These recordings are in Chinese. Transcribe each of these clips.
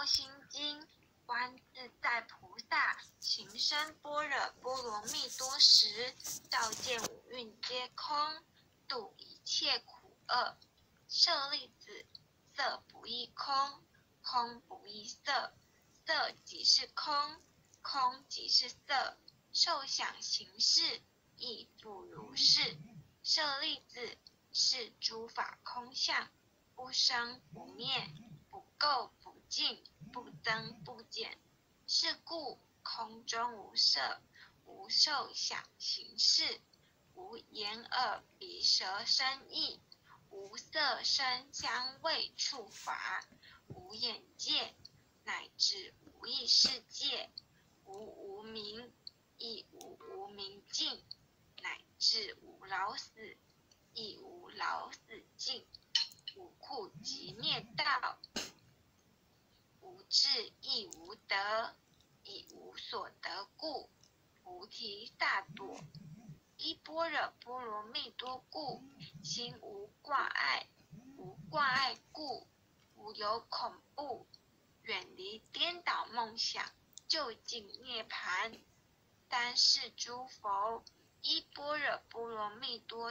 心经》，观自在菩萨行深般若波罗蜜多时，照见五蕴皆空，度一切苦厄。舍利子，色不异空，空不异色，色即是空，空即是色，受想行识亦复如是。舍利子，是诸法空相，不生不灭，不垢不净，不增不减。是故空中无色，无受想行识，无眼耳鼻舌身意，无色声香味触法，无眼界，乃至无意识界，无无明，亦无无明尽，乃至无老死，亦无老死尽。无苦集灭道，无智亦无得，亦无所得故，菩提萨埵。依般若波罗蜜多故，心无挂碍，无挂碍故，无有恐怖，远离颠倒梦想，究竟涅槃。三世诸佛，依般若波罗蜜多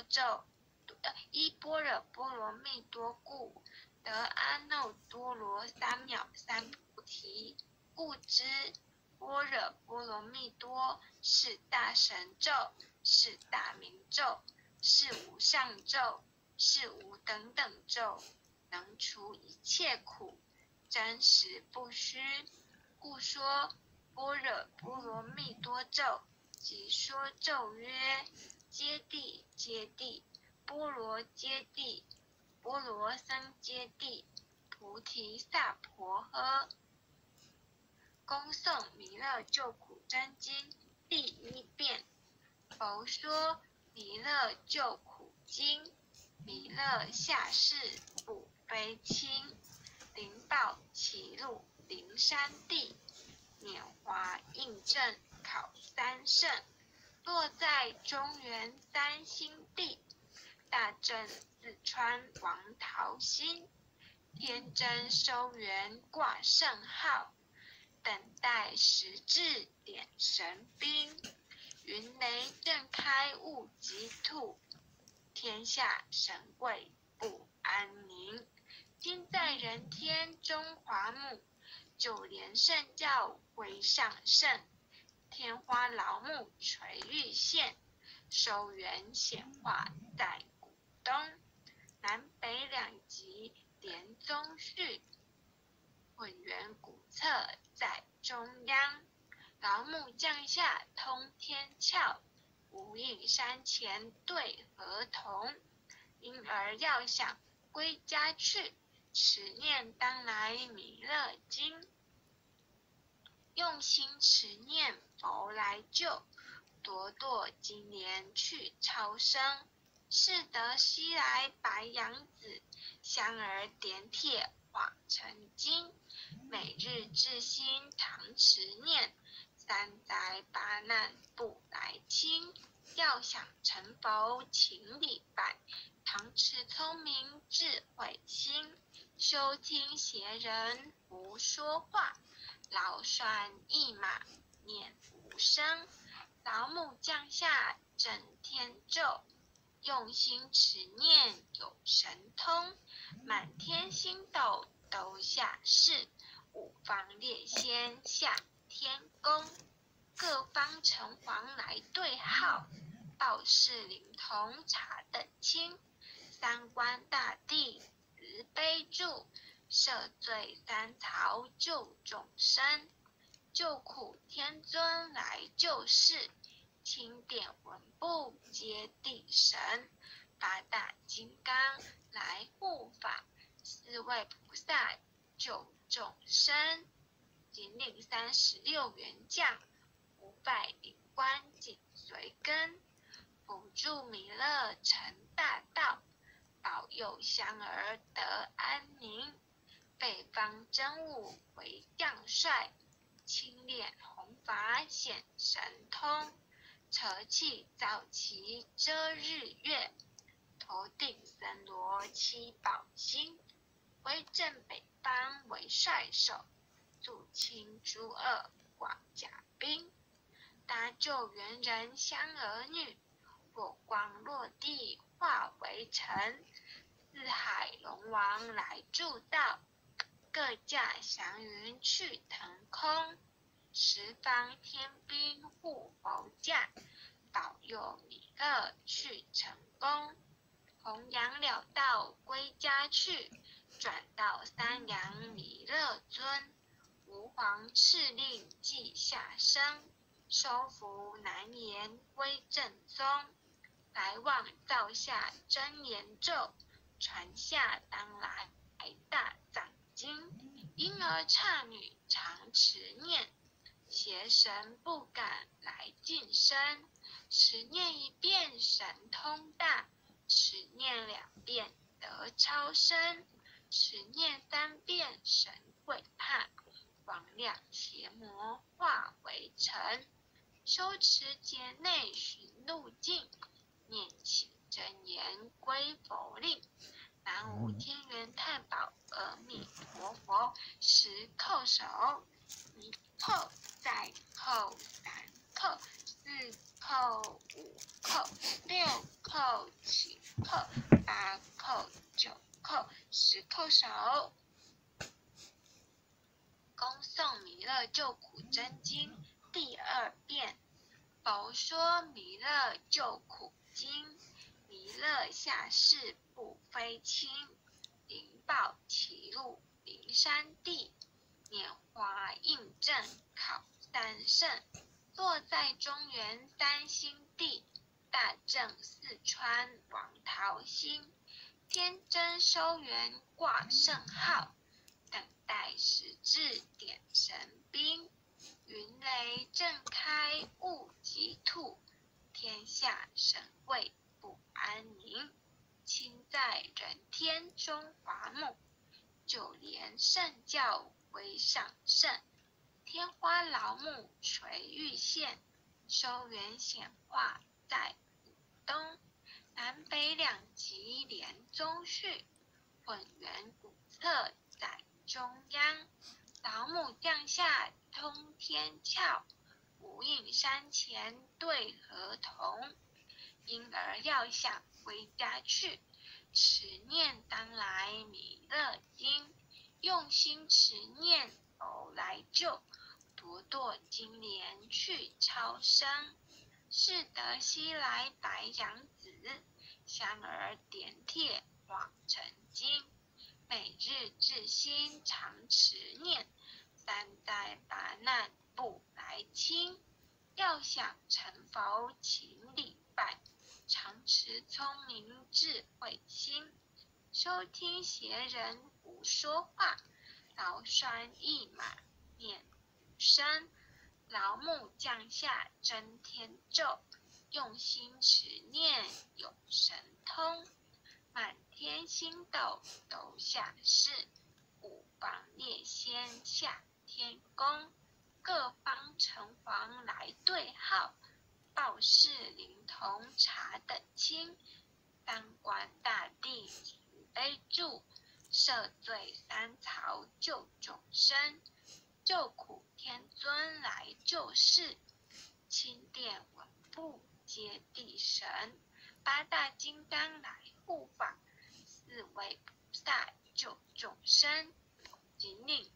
故，得阿耨多罗三藐三菩提。故知般若波罗蜜多是大神咒，是大明咒，是无上咒，是无等等咒，能除一切苦，真实不虚。故说般若波罗蜜多咒，即说咒曰：揭谛揭谛，波罗揭谛，波罗僧揭谛，菩提萨婆诃。恭诵弥勒救苦真经第一遍。佛说弥勒救苦经，弥勒下世不非轻，灵宝齐入灵山地，拈华印证考三圣，落在中原三星地，大正四川王桃心，天真收元挂圣号，等待时至点神兵，云雷震开物即吐，天下神贵不安宁。今在人天中华母，就连圣教归上圣，天花老母垂玉线，收元显化在古东，南北两极连宗序，混元古册在中央。老母降下通天窍，无影山前对河童，因而要想归家去，持念当来弥勒经。用心持念佛来救，朵朵金莲去超生。是得西来白羊子，香儿点铁化成金，每日至心常持念，三灾八难不来侵。要想成佛请礼拜，常持聪明智慧心，休听邪人胡说话，劳算一马念无声。老母降下震天咒，用心持念有神通，满天星斗都下世，五方列仙下天宫，各方城隍来对号，报事灵童查得清。三官大帝慈悲助，赦罪三曹救众生，救苦天尊来救世，钦点文部接地神，八大金刚来护法，四位菩萨救众生。仅领36员将，500灵官紧随跟，辅助弥勒成大道，保佑香儿得安宁。北方真武为将帅，青脸红发显神通，车气早旗遮日月，头顶森罗七宝星，威震北方为帅首， 肃清诸恶挂甲兵。搭救援人香儿女，火光落地化为尘。四海龙王来助道，各驾祥云去腾空。十方天兵护佛驾，保佑弥勒去成功。弘扬了道归家去，转到三阳弥勒尊。吾皇敕令记下生，收服难言归正宗。来往造下真言咒，传下当来大藏经。婴儿刹女常持念，邪神不敢来近身。十念一遍神通大，十念两遍得超生，十念三遍神会怕，魍魉邪魔化为尘。修持劫内寻路径，念起真言归佛令。南无天元太保阿弥陀佛，十叩首，一叩再叩三叩四叩五叩六叩七叩八叩九叩十叩首。恭诵弥勒救苦真经第2遍。佛说弥勒救苦经，弥勒下世不非轻。灵宝齐入灵山地，拈花印阵考三圣。坐在中原三星地，大正四川王桃心。天真收元挂圣号，等待时至点神兵。云雷震开雾即吐，天下神会不安宁。亲在人天中华母，就连圣教归上圣。天花老母垂玉线，收元显化在武东。南北两极连宗序，混元古册在中央。老母降下通天窍，无影山前对河童。婴儿要想归家去，持念当来弥勒经。用心持念佛来救，夺堕金莲去超生。是得西来白羊子，香儿点铁化成金。每日至心常持念，三灾八难不来侵。要想成佛请礼拜，常持聪明智慧心。收听邪人胡说话，劳酸一马念无声。老母降下真天咒，用心持念有神通。满天星斗都下世，五方列仙下天宫。各方城隍来对号，报事灵童查得清。三官大帝慈悲助，赦罪三曹救众生。救苦天尊来救世，钦殿稳步接地神。八大金刚来护法，四位菩萨救众生。引领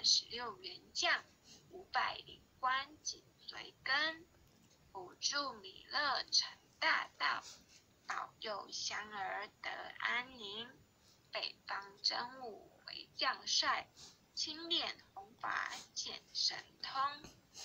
36员将，500灵官紧随跟。辅助弥勒成大道，保佑香儿得安宁。北方真武为将帅，青脸红发见神通。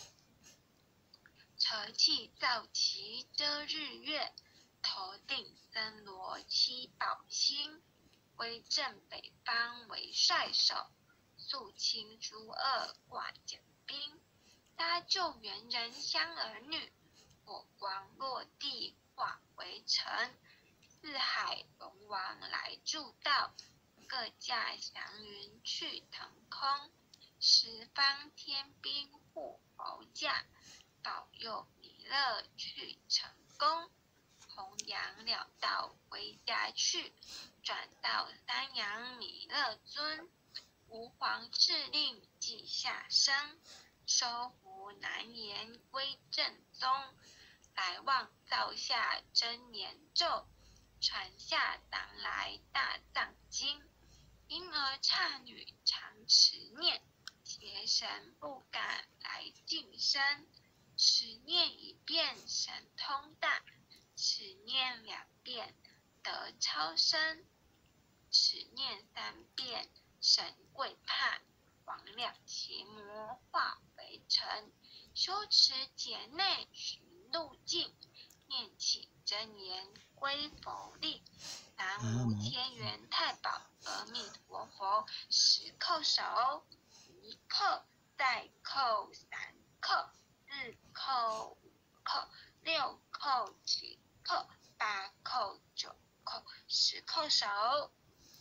车气造旗遮日月，头顶森罗七宝星。威震北方为帅首，肃清诸恶挂甲兵。搭救援人香儿女，火光落地化为尘。四海龙王来助道，各驾祥云去腾空。十方天兵护佛驾，保佑弥勒去成功。弘扬了道归家去，转到三阳弥勒尊。 吾皇敕令稷下生，收服南延归正宗。来望灶下真年昼，传下当来大藏经。婴儿刹女常持念，邪神不敢来近身。此念一遍神通大，此念两遍得超生。此念三遍神贵怕，魍魉邪魔化为尘。修持劫内寻路径，念起真言归佛力。南无天元太保阿弥陀佛，10叩首，1叩，再叩3叩，4叩5叩，6叩7叩，8叩9叩，10叩首。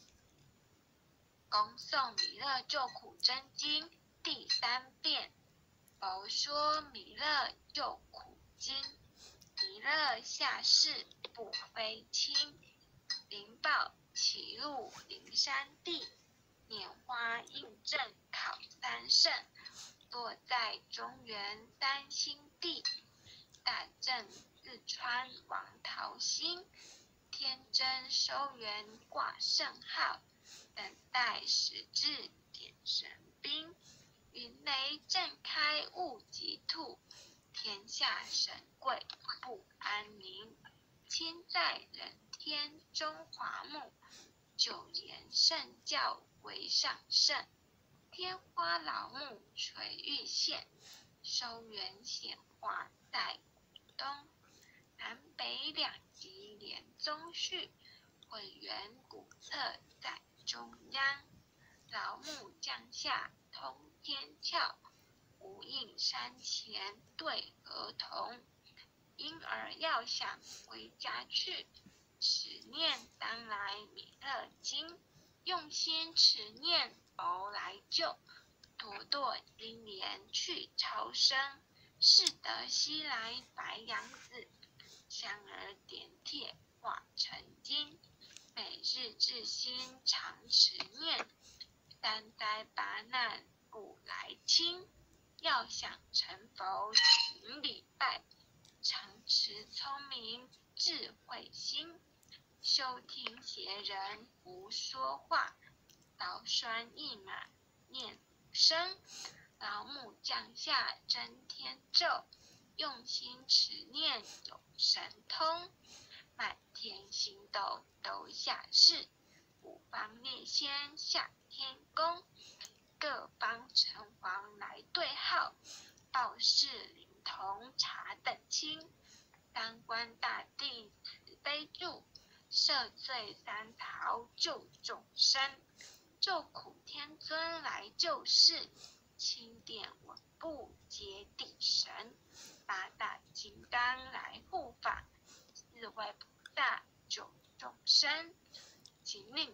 恭诵弥勒救苦真经第3遍。佛说弥勒救苦经。弥勒下世不非亲，灵宝齐入灵山地。拈花印证考三圣，落在中原三星地。大正四川王桃心，天真收元挂圣号。等待时至点神兵，云雷震开雾即吐。天下神贵不安宁，亲在人天中华木。九言圣教为上圣，天花老木垂玉线。收元显化在古东，南北两极连宗序。混元古册在中央，老木降下通天窍。无印山前对儿童，婴儿要想回家去。持念当来弥勒经，用心持念佛来救。朵朵金莲去超生，是得西来白羊子。香儿点铁化成金，每日至心常持念。三灾八难不来侵，要想成佛勤礼拜。常持聪明智慧心，休听邪人胡说话。劳酸一马念声，老母降下真天咒。用心持念有神通，满天星斗都下世。五方列仙下天宫，各方城隍来对号。报事灵童查等亲，三官大帝慈悲助。赦罪三逃救众生，救苦天尊来救世。钦点稳步接地神，八大金刚来护法。四位菩萨救众生，请领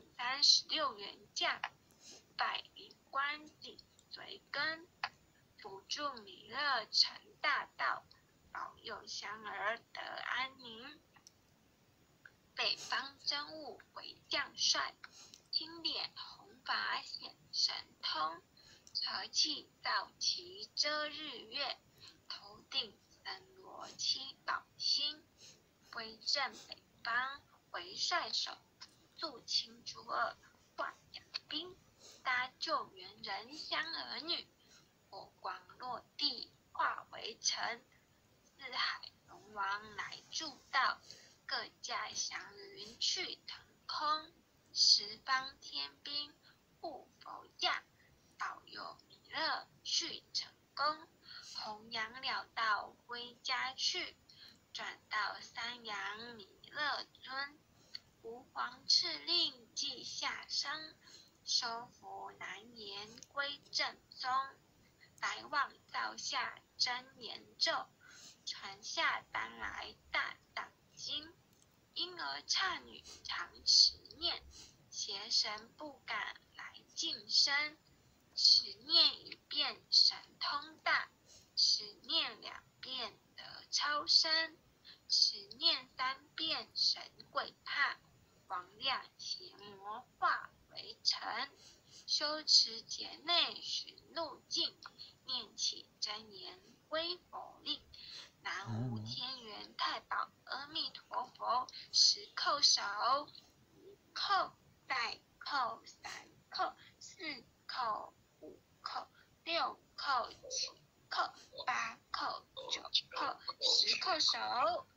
36元价，500灵官顶随跟。辅助弥勒成大道，保佑香儿得安宁。北方真武为将帅，金脸红发显神通。和气造旗遮日月，头顶森罗七宝星。威震北方为帅首，肃清诸恶化养兵。搭救援人香儿女，火光落地化为尘。四海龙王来助道，各驾祥云去腾空。十方天兵护佛驾，保佑弥勒去成功。弘扬了道归家去，转到三阳弥勒尊。吾皇敕令稷下生，收服南延归正宗。来望灶下真言咒，传下当来大藏经。婴儿刹女常持念，邪神不敢来近身。持念一遍神通大，持念2遍得超生。持念3遍神贵怕，魍魉邪魔化为尘。 修持节内寻路径，念起真言归佛令。南无天元太保阿弥陀佛，10叩首，叩再叩3叩4叩5叩6叩7叩8叩9叩10叩首。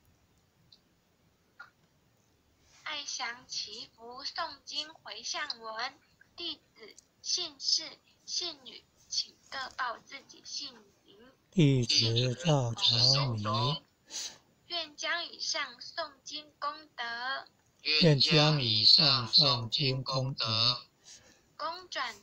爱祥祈福诵经回向文，弟子姓氏姓女，请各报自己姓名。 弟子赵朝明， 愿将以上诵经功德， 愿将以上诵经功德， 功转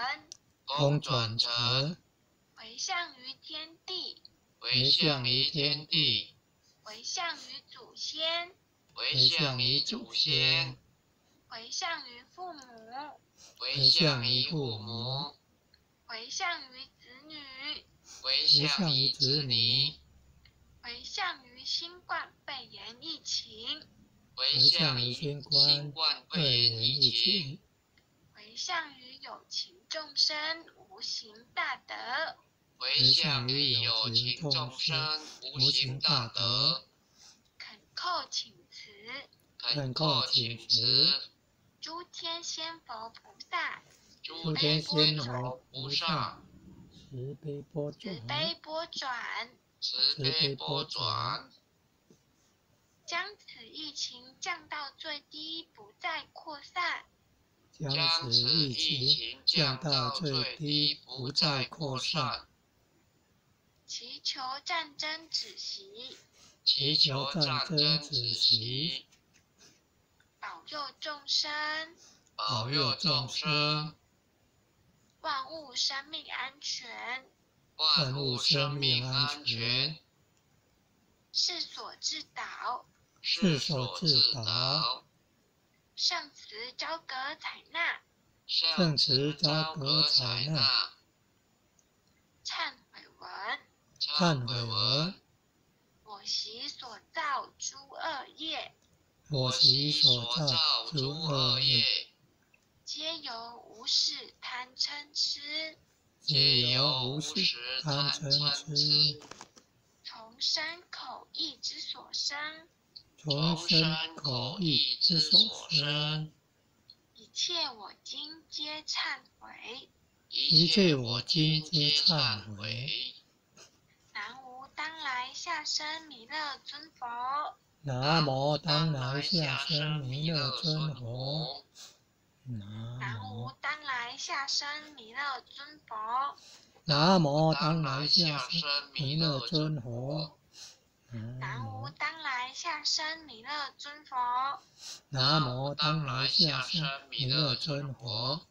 成，回向于天地， 回向于天地， 回向于祖先， 回向于祖先， 回向于父母， 回向于父母， 回向于子女， 回向于子女， 回向于新冠肺炎疫情， 回向于新冠肺炎疫情， 回向于有情众生无形大德， 回向于有情众生无形大德， 恳叩请辞， 恳叩请辞， 诸天仙佛菩萨， 诸天仙佛菩萨，慈悲波转，慈悲波转， 将此疫情降到最低，不再扩散， 将此疫情降到最低，不再扩散， 祈求战争止息， 祈求战争止息， 保佑众生， 保佑众生， 万物生命安全， 万物生命安全， 世所致导， 世所致导， 圣慈昭格采纳， 圣慈昭格采纳， 忏悔文， 忏悔文， 我习所造诸恶业， 我习所造诸恶业， 皆由无始贪嗔痴， 皆由无始贪嗔痴， 从身口意之所生， 从身口意之所生， 一切我今皆忏悔。 一切我今皆忏悔。 南无当来下生弥勒尊佛。 南无当来下生弥勒尊佛。 南无当来下生弥勒尊佛。 南无当来下生弥勒尊佛。 南无当来下生弥勒尊佛。 南无当来下生弥勒尊佛。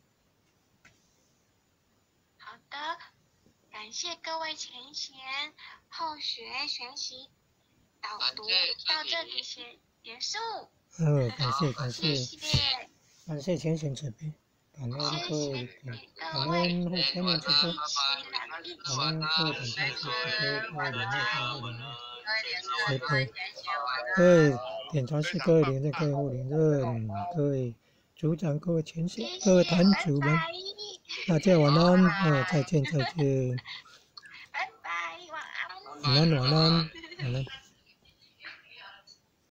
好的，感谢各位前贤，后学学习导读到这里结束。 感谢，感谢前贤慈悲，感恩各位，感恩后前贤慈悲，感恩各位前贤慈悲，各位领会，各位典藏师，各位领认，各位护领认，各位组长，各位前贤，各位坛主们，大家晚安，再见。 拜拜，晚安。 晚安。